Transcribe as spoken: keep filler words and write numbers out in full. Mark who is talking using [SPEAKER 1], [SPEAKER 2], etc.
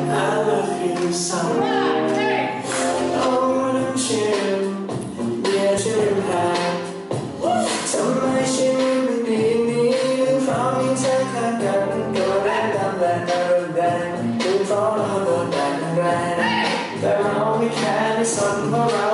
[SPEAKER 1] I love you soโอ้น้ำชื่นเรียกชื่นหาทำไมชีวิตมันดีนี้เพราะมีเธอข้างกันตัวแรงตามแรงอารมณ์แรงคือเพราะเราโดนแดดแรงแต่เราไม่แค่ไม่สนเพราะเรา